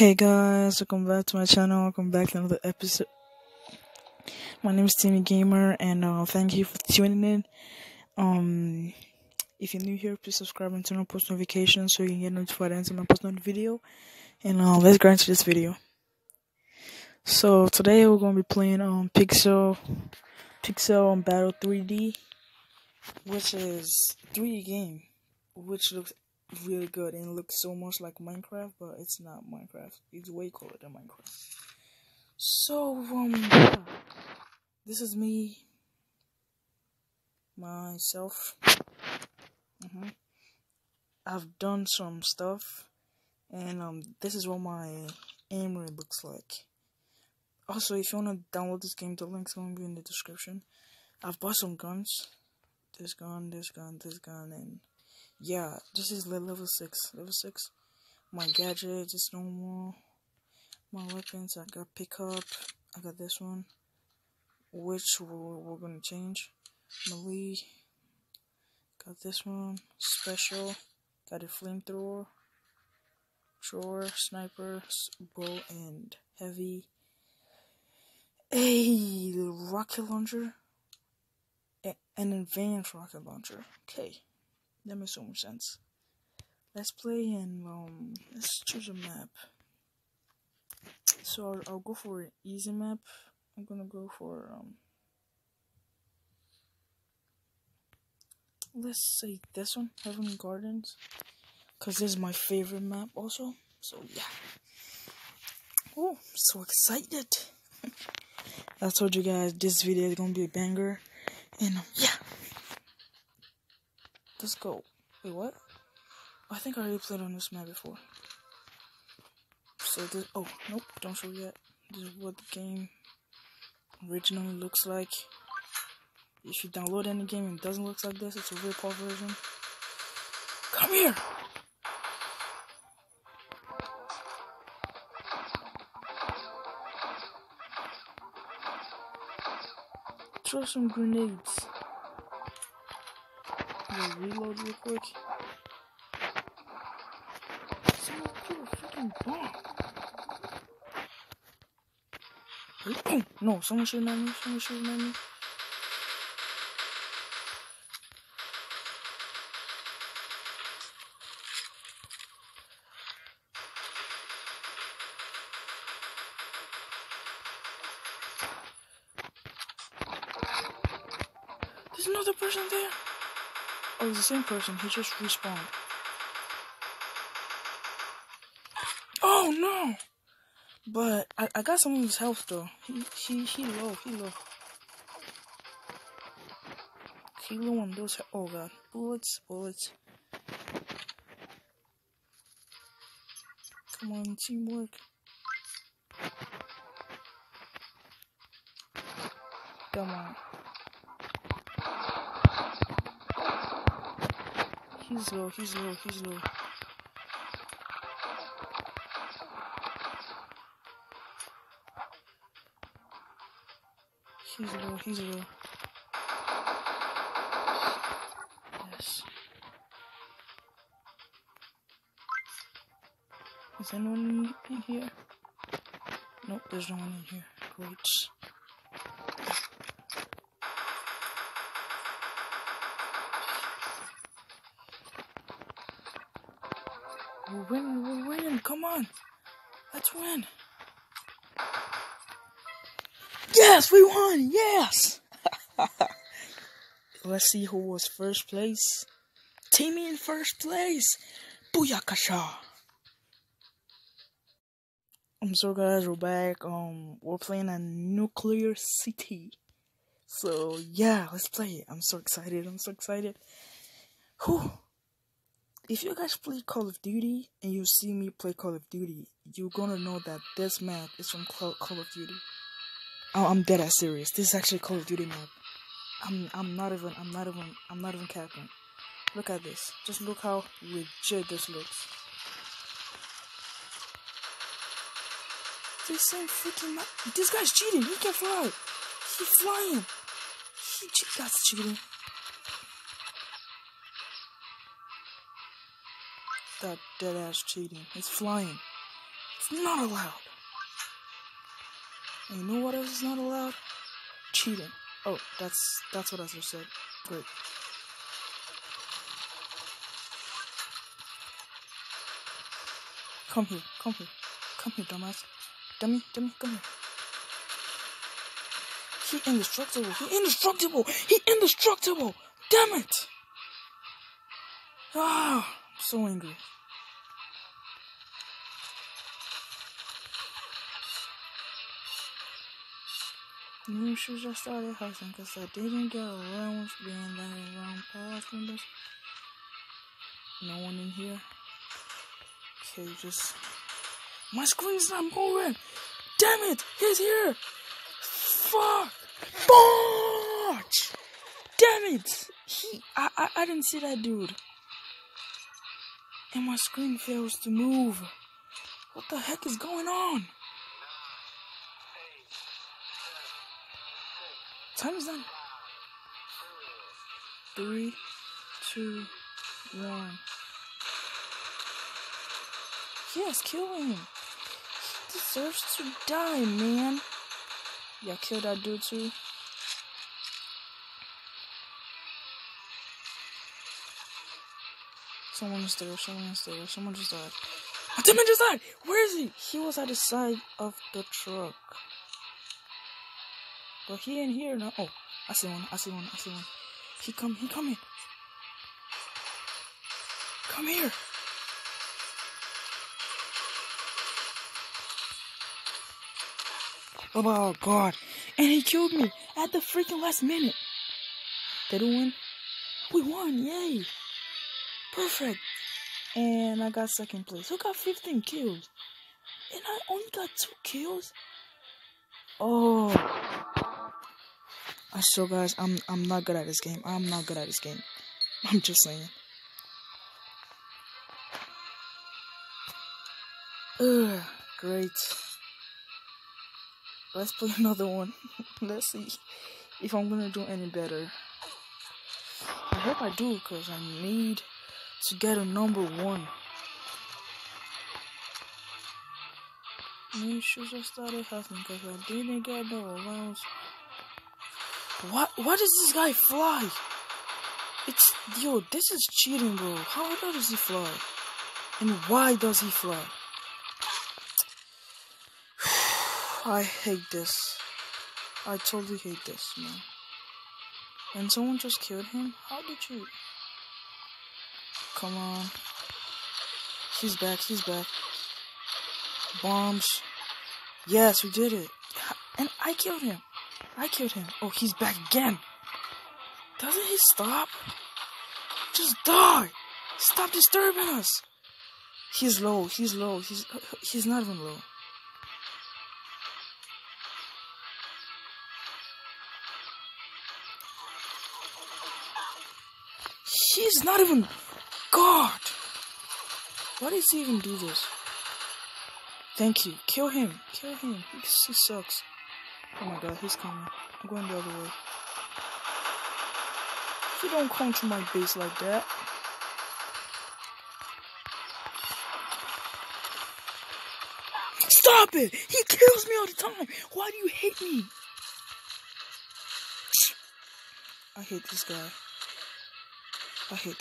Hey guys, welcome back to my channel. Welcome back to another episode. My name is Timmy Gamer, and thank you for tuning in. If you're new here, please subscribe and turn on post notifications so you can get notified anytime I post another video. And let's get into this video. So today we're gonna be playing Pixel Battle 3D, which is 3D game, which looks really good and looks so much like Minecraft, but it's not Minecraft. It's way cooler than Minecraft. So yeah. This is me, myself. I've done some stuff, and this is what my aim rate looks like. Also, if you wanna download this game, the link's gonna be in the description. I've bought some guns. This gun, and yeah, this is level 6. Level 6. My gadgets, just normal. My weapons, I got pickup. I got this one, which we're gonna change. Melee. Got this one. Special. Got a flamethrower. Drawer, sniper, bow, and heavy. A rocket launcher. An advanced rocket launcher. Okay. That makes so much sense. Let's play and let's choose a map. So I'll go for an easy map. I'm gonna go for let's say this one, Heaven Gardens, cause this is my favorite map also. So yeah. Oh, so excited! I told you guys this video is gonna be a banger, and yeah. Let's go. Wait, what? I think I already played on this map before. So this, oh, nope, don't show yet. This is what the game originally looks like. If you download any game and it doesn't look like this, it's a rip-off version. Come here! Throw some grenades. I'm gonna reload real quick. Someone put a freaking bomb. Oh, no, someone shooting at me. Someone shooting at me. There's another person there. Oh, it's the same person. He just respawned. Oh no! But I got some of his health though. He low. He low on those. Oh god, bullets. Come on, teamwork. Come on. He's low. He's low. Yes. Is anyone in here? Nope, there's no one in here. Great. We're winning, come on! Let's win! Yes, we won! Yes! Let's see who was first place. Timmy in first place! Booyakasha! So guys, we're back. We're playing a nuclear city. So yeah, let's play it. I'm so excited. Whew. If you guys play Call of Duty and you see me play Call of Duty, you're gonna know that this map is from Call of Duty. I'm dead ass serious. This is actually Call of Duty map. I'm not even capping. Look at this. Just look how legit this looks. This same freaking map. This guy's cheating. He can fly. He's flying. That's cheating. That dead ass cheating. He's flying. It's not allowed. And you know what else is not allowed? Cheating. Oh, that's what I just said. Great. Come here, dumbass. Dummy, come here. He indestructible! Damn it! Ah, I'm so angry. New shoes I started hustling cause I didn't get around being that around past windows. No one in here. Okay, just... My screen's not moving! Damn it! He's here! Fuck! Botch! Damn it! I didn't see that dude. And my screen fails to move. What the heck is going on? Time is done. 3, 2, 1. Yes, kill him. He deserves to die, man. Yeah, kill that dude too. Someone just died. Oh, Timon just died! Where is he? He was at the side of the truck. But he ain't here now. Oh, I see one. He coming. Come here. Oh god. And he killed me at the freaking last minute. Did we win? We won, yay. Perfect. And I got second place. Who got 15 kills? And I only got 2 kills? Oh. I swear guys, I'm not good at this game. I'm just saying. Ugh, great. Let's play another one. Let's see if I'm gonna do any better. I hope I do, because I need to get a number 1. New shoes I started hustling because I didn't get no allowance. What does this guy fly? This is cheating, bro. How does he fly? And why does he fly? I hate this. I totally hate this, man. And someone just killed him? How did you? Come on. He's back. Bombs. Yes, we did it. And I killed him. Oh, he's back again. Doesn't he stop? Just die. Stop disturbing us. He's low. He's not even low. He's not even... God! Why does he even do this? Thank you. Kill him. He sucks. Oh my god, he's coming. I'm going the other way. You don't come to my base like that. Stop it! He kills me all the time! Why do you hate me? I hate this guy. I hate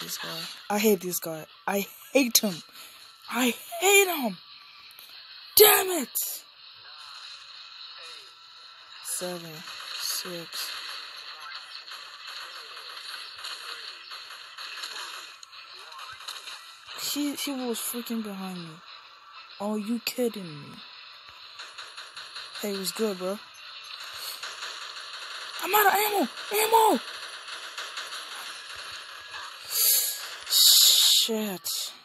him. Damn it. 7, 6. He was freaking behind me. Are you kidding me? Hey, what's good, bro? I'm out of ammo! Shit.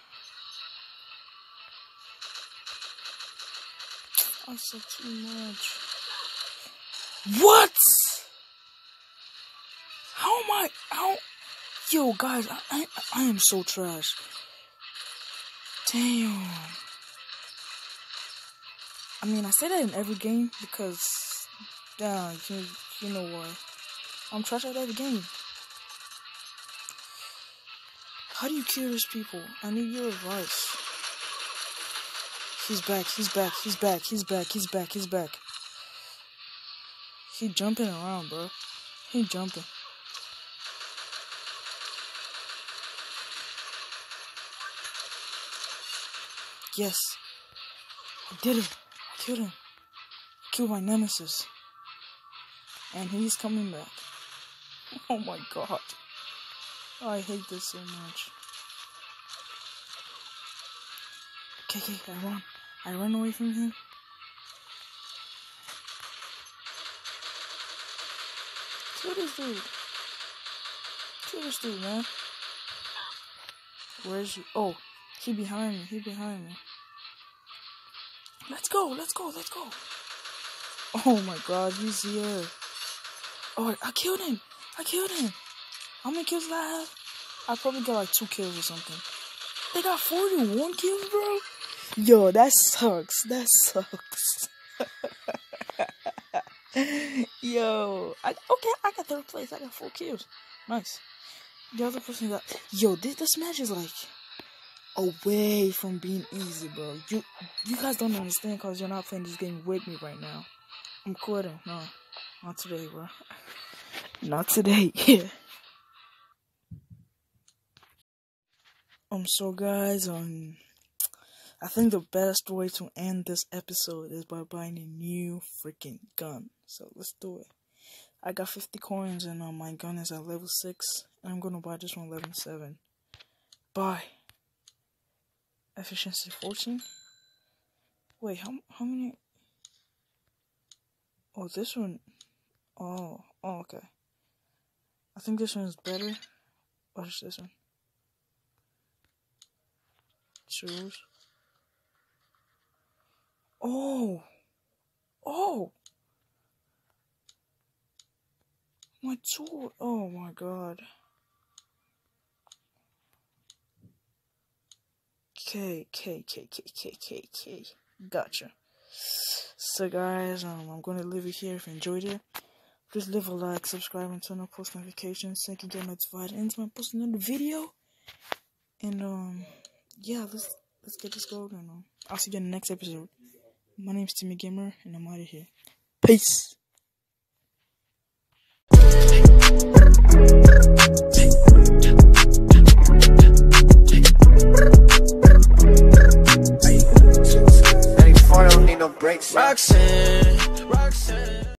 I said too much. What? Yo, guys, I am so trash. Damn. I mean, I say that in every game because, damn, you know why. I'm trash at every game. How do you kill these people? I need your advice. He's back. He jumping around, bro. He jumping. Yes. I did it. I killed him. I killed my nemesis. And he's coming back. Oh my god. I hate this so much. Okay, I run away from him. Kill this dude, man. Where is he? Oh, he behind me. Let's go. Oh my god, he's here. Oh, I killed him. How many kills did I have? I probably got like 2 kills or something. They got 41 kills, bro. Yo, that sucks. Yo, I got 3rd place. I got 4 kills. Nice. The other person got. Yo, this match is like away from being easy, bro. You guys don't understand because you're not playing this game with me right now. I'm quitting. No, not today, bro. Not today. Yeah. So guys, I think the best way to end this episode is by buying a new freaking gun. So let's do it. I got 50 coins and my gun is at level 6. And I'm gonna buy this one level 7. Buy. Efficiency 14. Wait, how many? Oh, this one. Oh, okay. I think this one is better. Watch this one. Choose. Oh. My tool. Oh my god. K. Gotcha. So guys, I'm gonna leave it here. If you enjoyed it, please leave a like, subscribe, and turn on post notifications so you can get notified anytime I post another video. And yeah, let's get this going. And I'll see you in the next episode. My name's Timmy Gamer, and I'm out of here. Peace. Roxanne.